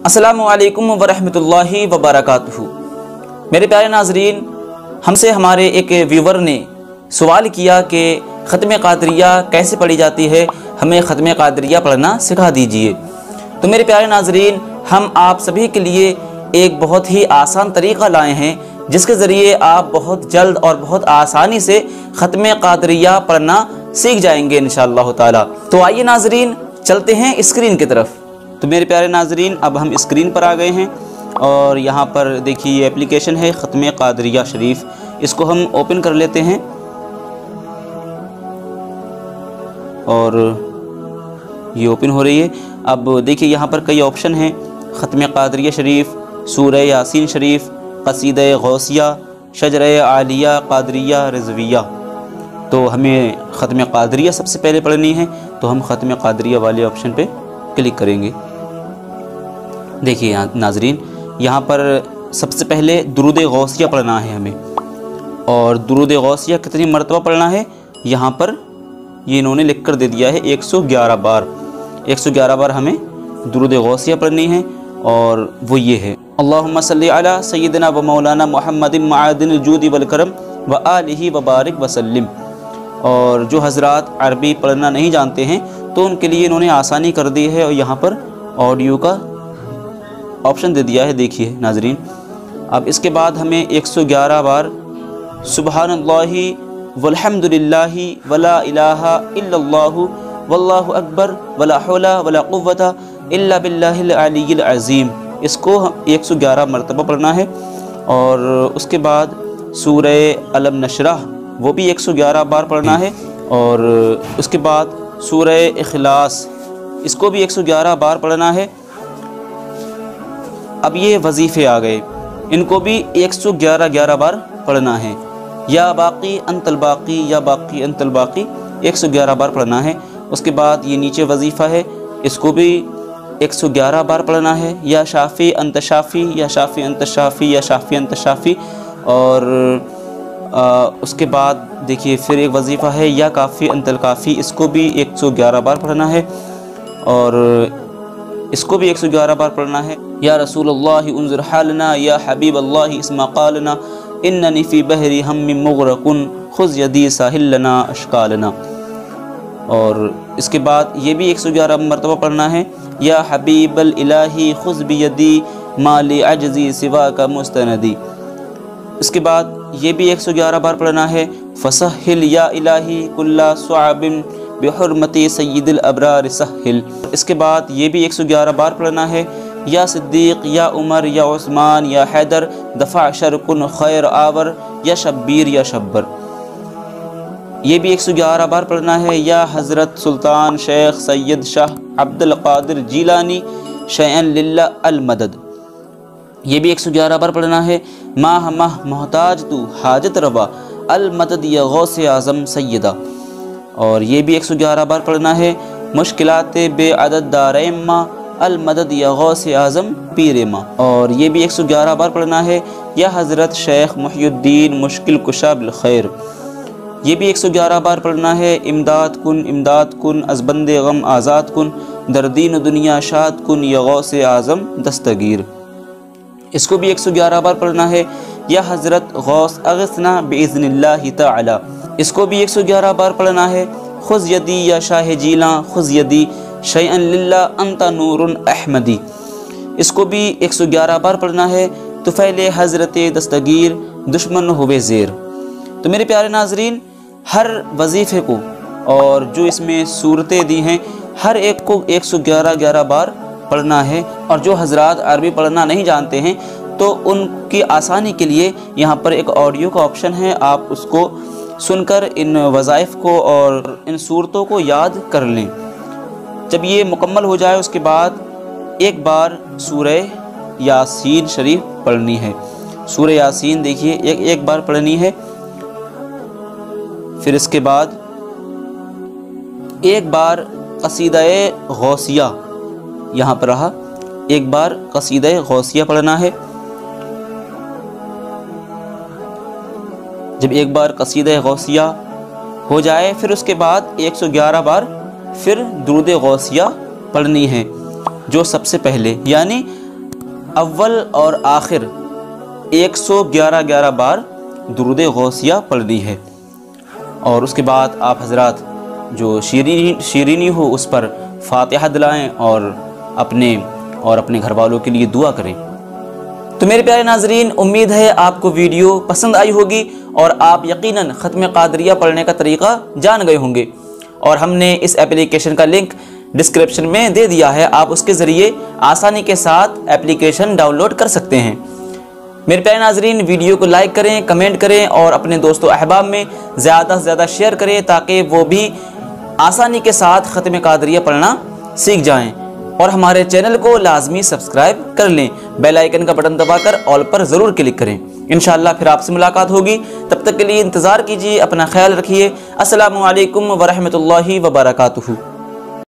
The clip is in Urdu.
السلام علیکم ورحمۃ اللہ وبرکاتہ۔ میرے پیارے ناظرین، ہم سے ہمارے ایک ویور نے سوال کیا کہ ختم قادریہ کیسے پڑھی جاتی ہے، ہمیں ختم قادریہ پڑھنا سکھا دیجئے۔ تو میرے پیارے ناظرین، ہم آپ سبھی کے لیے ایک بہت ہی آسان طریقہ لائے ہیں جس کے ذریعے آپ بہت جلد اور بہت آسانی سے ختم قادریہ پڑھنا سیکھ جائیں گے انشاءاللہ تعالی۔ تو آئیے ناظرین، چلتے ہیں اسکرین کی طرف۔ تو میرے پیارے ناظرین، اب ہم اسکرین پر آ گئے ہیں اور یہاں پر دیکھیے یہ اپلیکیشن ہے ختم قادریہ شریف، اس کو ہم اوپن کر لیتے ہیں اور یہ اوپن ہو رہی ہے۔ اب دیکھیے یہاں پر کئی آپشن ہیں، ختم قادریہ شریف، سورہ یاسین شریف، قصیدہ غوثیہ، شجرہ عالیہ قادریہ رضویہ۔ تو ہمیں ختم قادریہ سب سے پہلے پڑھنی ہے، تو ہم ختم قادریہ والے آپشن پہ کلک کریں گے۔ دیکھیے ناظرین، یہاں پر سب سے پہلے درود غوثیہ پڑھنا ہے ہمیں، اور درود غوثیہ کتنی مرتبہ پڑھنا ہے یہاں پر یہ انہوں نے لکھ کر دے دیا ہے 111 بار۔ 111 بار ہمیں درود غوثیہ پڑھنی ہے، اور وہ یہ ہے: اللہم صلی علی سیدنا و مولانا محمد معدن الجود والکرم و آلہ وبارک وسلم۔ اور جو حضرات عربی پڑھنا نہیں جانتے ہیں تو ان کے لیے انہوں نے آسانی کر دی ہے، اور یہاں پر آڈیو کا آپشن دے دیا ہے، دیکھیے ناظرین۔ اب اس کے بعد ہمیں 111 بار سبحان اللہ والحمد للہ ولا الہ الا اللہ واللہ اکبر ولا حول ولا قوۃ الا باللہ العلی العظیم، اس کو 111 مرتبہ پڑھنا ہے۔ اور اس کے بعد سورہ علم نشرح، وہ بھی 111 بار پڑھنا ہے۔ اور اس کے بعد سورہ اخلاص، اس کو بھی 111 بار پڑھنا ہے۔ اب یہ وظیفے آ گئے، ان کو بھی 111 بار پڑھنا ہے۔ یا باقی انت الباقی، یا باقی انت الباقی، 111 بار پڑھنا ہے۔ اس کے بعد یہ نیچے وظیفہ ہے، اس کو بھی 111 بار پڑھنا ہے۔ یا شافی انت شافی، یا شافی انت شافی، یا شافی انت شافی۔ اور اس کے بعد دیکھیے پھر ایک وظیفہ ہے یا کافی انت الکافی، اس کو بھی 111 بار پڑھنا ہے، اور اس کو بھی 111 بار پڑھنا ہے۔ یا رسول اللہ انظر حالنا، یا حبیب اللہ اسمع قالنا، اننی فی بحر ہم مغرق خذ یدی ساحل لنا اشکالنا۔ اور اس کے بعد یہ بھی 111 مرتبہ پڑھنا ہے۔ یا حبیب الالہی خذ بیدی ما لعجزی سواک مستندی۔ اس کے بعد یہ بھی 111 بار پڑھنا ہے۔ فسہل یا الہی کل صعب بحرمت سید الابرار سہل۔ اس کے بعد یہ بھی 111 بار پڑھنا ہے۔ یا صدیق، یا عمر، یا عثمان، یا حیدر دفع شرکن خیر آور، یا شبیر، یا شبر، یہ بھی 111 بار پڑھنا ہے۔ یا حضرت سلطان شیخ سید شاہ عبد القادر جیلانی شیئن للہ المدد، یہ بھی 111 بار پڑھنا ہے۔ ماہ ماہ محتاج تو حاجت روا المدد یا غوث اعظم سیدہ، اور یہ بھی 111 بار پڑھنا ہے۔ مشکلات بے عدد دارین ماں المدد یا غوث اعظم پیر ماں، اور یہ بھی 111 بار پڑھنا ہے۔ یا حضرت شیخ محی الدین مشکل کشا بالخیر، یہ بھی 111 بار پڑھنا ہے۔ امداد کن از بند غم آزاد کن، در دین و دنیا شاد کن یا غوث اعظم دستگیر، اس کو بھی 111 بار پڑھنا ہے۔ یا حضرت غوث اغثنا باذن اللہ تعالی، اس کو بھی 111 بار پڑھنا ہے۔ خذ یدی یا شاہ جیلاں خذ یدی شیئن للہ انت نور احمدی، اس کو بھی 111 بار پڑھنا ہے۔ طفیل حضرت دستگیر دشمن ہوئے زیر۔ تو میرے پیارے ناظرین، ہر وظیفے کو اور جو اس میں صورتیں دی ہیں ہر ایک کو 111 بار پڑھنا ہے۔ اور جو حضرات عربی پڑھنا نہیں جانتے ہیں تو ان کی آسانی کے لیے یہاں پر ایک آڈیو کا آپشن ہے، آپ اس کو سن کر ان وظائف کو اور ان صورتوں کو یاد کر لیں۔ جب یہ مکمل ہو جائے اس کے بعد ایک بار سورہ یاسین شریف پڑھنی ہے۔ سورہ یاسین دیکھیے ایک بار پڑھنی ہے، پھر اس کے بعد ایک بار قصیدہ غوثیہ، یہاں پر رہا، ایک بار قصیدہ غوثیہ پڑھنا ہے۔ جب ایک بار قصیدہ غوثیہ ہو جائے پھر اس کے بعد 111 بار پھر درود غوثیہ پڑھنی ہے، جو سب سے پہلے یعنی اول اور آخر 111 بار درود غوثیہ پڑھنی ہے، اور اس کے بعد آپ حضرات جو شیرینی ہو اس پر فاتحہ دلائیں اور اپنے گھر والوں کے لیے دعا کریں۔ تو میرے پیارے ناظرین، امید ہے آپ کو ویڈیو پسند آئی ہوگی اور آپ یقیناً ختم قادریہ پڑھنے کا طریقہ جان گئے ہوں گے، اور ہم نے اس اپلیکیشن کا لنک ڈسکرپشن میں دے دیا ہے، آپ اس کے ذریعے آسانی کے ساتھ اپلیکیشن ڈاؤن لوڈ کر سکتے ہیں۔ میرے پیارے ناظرین، ویڈیو کو لائک کریں، کمنٹ کریں اور اپنے دوست و احباب میں زیادہ سے زیادہ شیئر کریں تاکہ وہ بھی آسانی کے ساتھ ختم قادریہ پڑھنا سیکھ جائیں، اور ہمارے چینل کو لازمی سبسکرائب کر لیں، بیل آئیکن کا بٹن دبا کر آل پر ضرور کلک کریں۔ انشاءاللہ پھر آپ سے ملاقات ہوگی، تب تک کے لیے انتظار کیجیے، اپنا خیال رکھیے۔ السلام علیکم ورحمۃ اللہ وبرکاتہ۔